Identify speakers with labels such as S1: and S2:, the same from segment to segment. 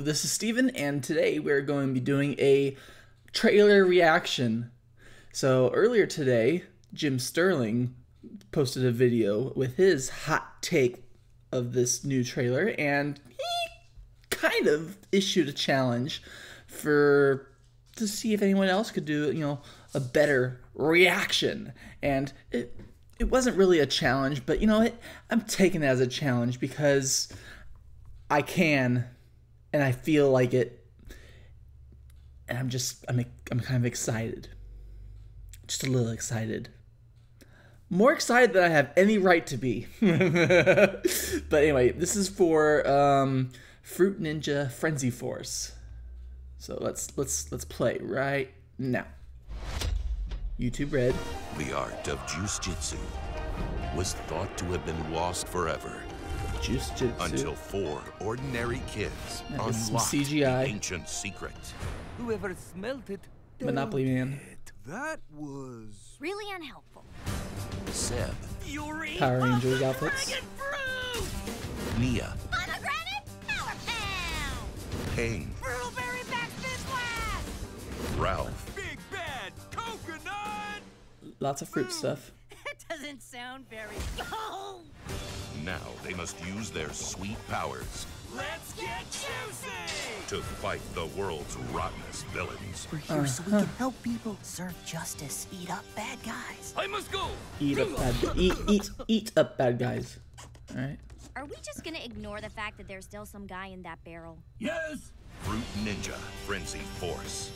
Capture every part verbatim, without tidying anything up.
S1: this is Steven, and today we're going to be doing a trailer reaction. So earlier today, Jim Sterling posted a video with his hot take of this new trailer, and he kind of issued a challenge for to see if anyone else could do, you know, a better reaction. And it it wasn't really a challenge, but you know, it, I'm taking it as a challenge because I can, and I feel like it, and I'm just I'm I'm kind of excited, just a little excited. More excited than I have any right to be. But anyway, this is for um, Fruit Ninja Frenzy Force. So let's let's let's play right now. YouTube Red.
S2: The art of Juice Jitsu was thought to have been lost forever.
S1: Juice Jitsu.
S2: Until four ordinary kids
S1: Yeah, this is some
S2: unlocked
S1: C G I.
S2: the ancient secret.
S3: Whoever smelt it,
S1: Monopoly Man.
S3: that was
S4: Really unhelpful.
S2: Seb,
S1: Power Rangers outfits.
S2: Nia,
S4: Pomegranate Power Pound!
S2: Pain,
S4: Brewberry Backspin Blast!
S2: Ralph,
S3: Big Bad Coconut.
S1: Lots of fruit stuff.
S4: That doesn't sound very... Oh!
S2: now they must use their sweet powers
S3: Let's get juicy.
S2: to fight the world's rottenest villains.
S5: We're here so we can help people serve justice, eat up bad guys.
S3: I must go.
S1: Eat up bad eat eat eat up bad guys. All right.
S4: Are we just gonna ignore the fact that there's still some guy in that barrel?
S3: Yes.
S2: Fruit Ninja Frenzy Force.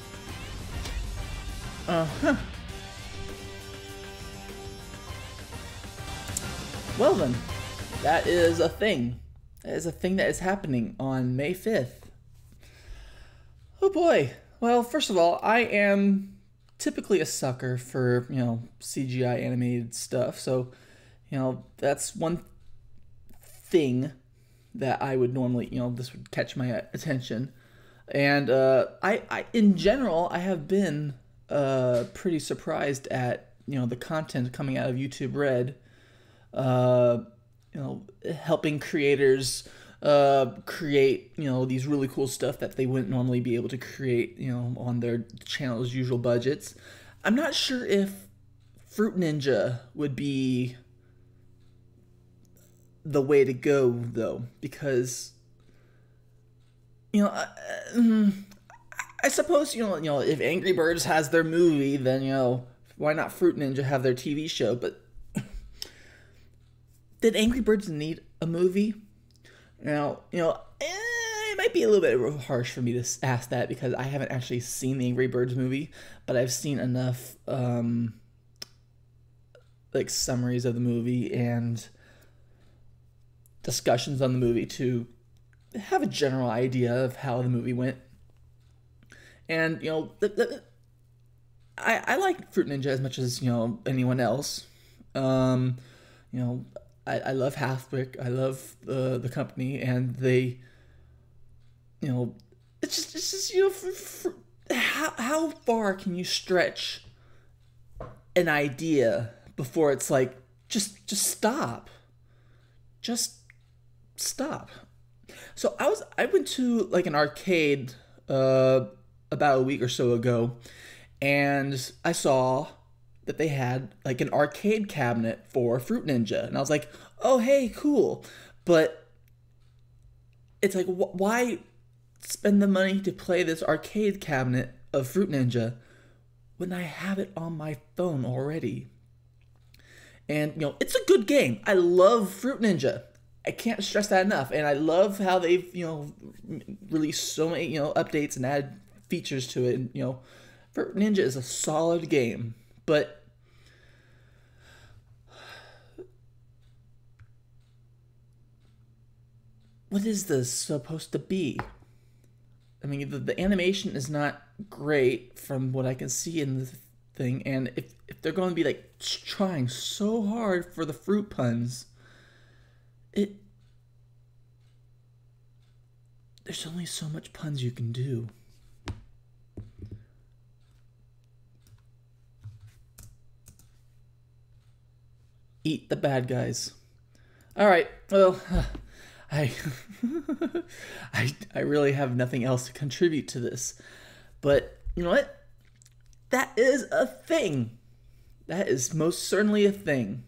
S1: Uh huh. Well then, that is a thing. That is a thing that is happening on May fifth. Oh boy. Well, first of all, I am typically a sucker for, you know, C G I animated stuff. So, you know, that's one thing that I would normally, you know, this would catch my attention. And uh, I, I, in general, I have been uh, pretty surprised at, you know, the content coming out of YouTube Red. Uh, you know, helping creators uh, create, you know, these really cool stuff that they wouldn't normally be able to create, you know, on their channel's usual budgets. I'm not sure if Fruit Ninja would be the way to go, though, because, you know, I, I suppose, you know, you know, if Angry Birds has their movie, then, you know, why not Fruit Ninja have their T V show? But did Angry Birds need a movie? Now, you know, eh, it might be a little bit harsh for me to ask that because I haven't actually seen the Angry Birds movie, but I've seen enough, um, like, summaries of the movie and discussions on the movie to have a general idea of how the movie went. And, you know, the, the, I, I like Fruit Ninja as much as, you know, anyone else. Um, you know, I, I love Halfbrick. I love uh, the company, and they, you know, it's just, it's just you know, for, for, how how far can you stretch an idea before it's like just just stop, just stop. So I was I went to like an arcade uh, about a week or so ago, and I saw that they had like an arcade cabinet for Fruit Ninja, and I was like, oh hey, cool. But it's like, wh why spend the money to play this arcade cabinet of Fruit Ninja when I have it on my phone already? And you know, it's a good game. I love Fruit Ninja. I can't stress that enough. And I love how they've, you know, released so many, you know, updates and added features to it. And, you know, Fruit Ninja is a solid game. But what is this supposed to be? I mean, the, the animation is not great from what I can see in the thing, and if, if they're going to be, like, trying so hard for the fruit puns, it... there's only so much puns you can do. Eat the bad guys. Alright, well... I, I, I really have nothing else to contribute to this. But you know what? That is a thing. That is most certainly a thing.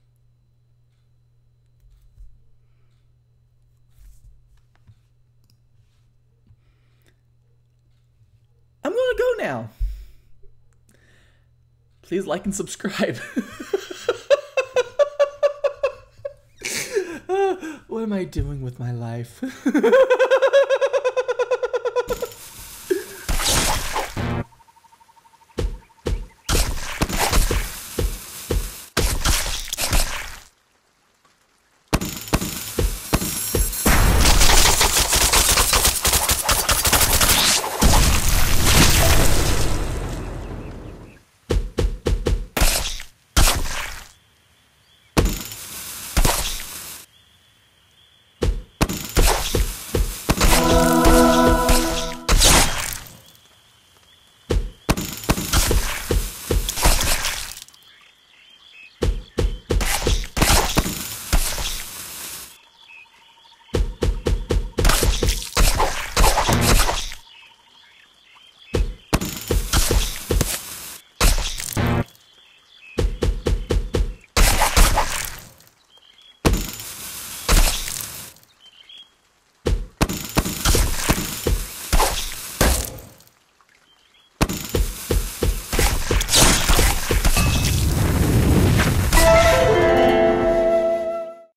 S1: I'm going to go now. Please like and subscribe. What am I doing with my life?